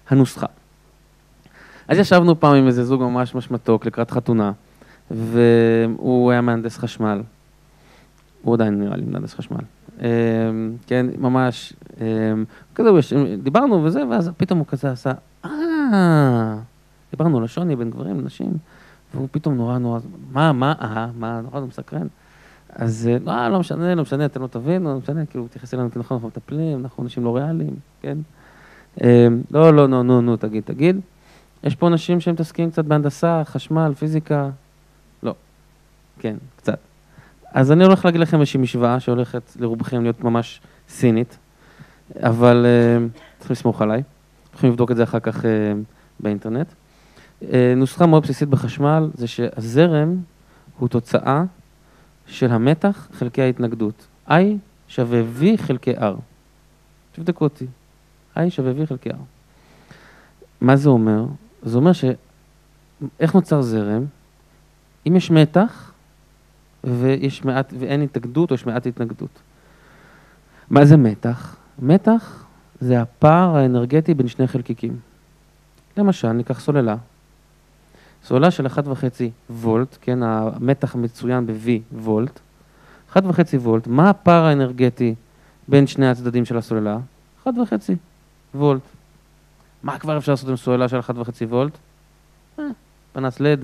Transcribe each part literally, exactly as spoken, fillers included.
הנוסחה. אז ישבנו פעם עם איזה זוג ממש ממש מתוק לקראת חתונה, והוא היה מהנדס חשמל. הוא עדיין נראה לי מהנדס חשמל. כן, ממש, כזה, דיברנו וזה, ואז פתאום הוא כזה עשה, אה, דיברנו לשוני בין גברים לנשים, והוא פתאום נורא נורא, מה, מה, אה, מה, נורא נורא מסקרן. אז לא, לא משנה, לא משנה, אתם לא תבינו, לא משנה, כאילו, תתייחס אלינו כי נכון, אנחנו מטפלים, אנחנו אנשים לא ריאליים, כן? לא, לא, נו, נו, נו, תגיד, תגיד. יש פה אנשים שהם מתעסקים קצת בהנדסה, חשמל, פיזיקה, לא, כן, קצת. אז אני הולך להגיד לכם איזושהי משוואה שהולכת לרובכם להיות ממש סינית, אבל צריכים לסמוך עליי, יכולים לבדוק את זה אחר כך באינטרנט. נוסחה מאוד בסיסית בחשמל זה שהזרם הוא תוצאה של המתח חלקי ההתנגדות. I שווה V חלקי R. תבדקו אותי. I שווה V חלקי R. מה זה אומר? זה אומר ש... איך נוצר זרם? אם יש מתח ויש מעט, ואין התנגדות או יש מעט התנגדות. מה זה מתח? מתח זה הפער האנרגטי בין שני חלקיקים. למשל, ניקח סוללה. סוללה של אחת וחצי וולט, כן, המתח מצוין ב-V וולט. אחת וחצי וולט, מה הפער האנרגטי בין שני הצדדים של הסוללה? אחת וחצי וולט. מה כבר אפשר לעשות עם סוללה של אחת וחצי וולט? אה, פנס לד.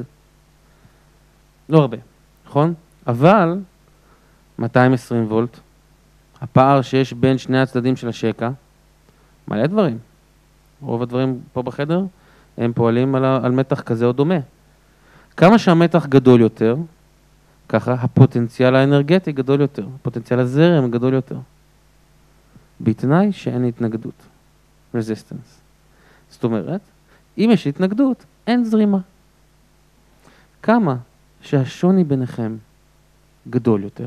לא הרבה, נכון? אבל מאתיים ועשרים וולט, הפער שיש בין שני הצדדים של השקע, מלא דברים. רוב הדברים פה בחדר, הם פועלים על, על מתח כזה או דומה. כמה שהמתח גדול יותר, ככה הפוטנציאל האנרגטי גדול יותר, הפוטנציאל הזרם גדול יותר. בתנאי שאין התנגדות, resistance. זאת אומרת, אם יש התנגדות, אין זרימה. כמה שהשוני ביניכם גדול יותר,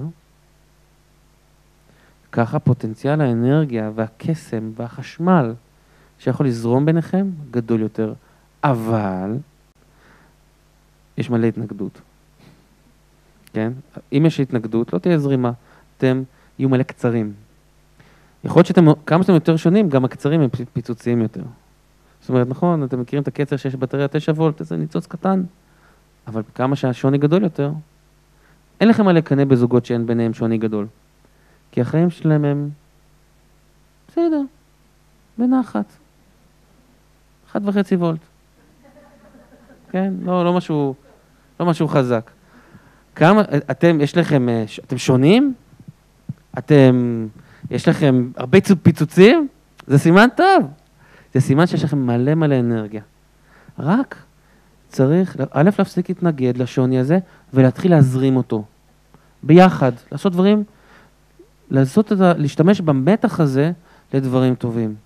ככה פוטנציאל האנרגיה והקסם והחשמל שיכול לזרום ביניכם גדול יותר, אבל יש מלא התנגדות. כן? אם יש התנגדות, לא תהיה זרימה, אתם יהיו מלא קצרים. יכול להיות שאתם, כמה שאתם יותר שונים, גם הקצרים הם פיצוציים יותר. זאת אומרת, נכון, אתם מכירים את הקצר שיש בטריה תשע וולט, זה ניצוץ קטן, אבל כמה שהשוני גדול יותר, אין לכם מה לקנא בזוגות שאין ביניהם שוני גדול. כי החיים שלהם הם בסדר, בנחת. אחת וחצי וולט. כן? לא, לא משהו, לא משהו חזק. כמה, אתם, יש לכם, אתם שונים? אתם, יש לכם הרבה פיצוצים? זה סימן טוב. זה סימן שיש לכם מלא מלא אנרגיה. רק צריך, א', להפסיק להתנגד לשוני הזה, ולהתחיל להזרים אותו. ביחד, לעשות דברים, לעשות את ה, להשתמש במתח הזה לדברים טובים.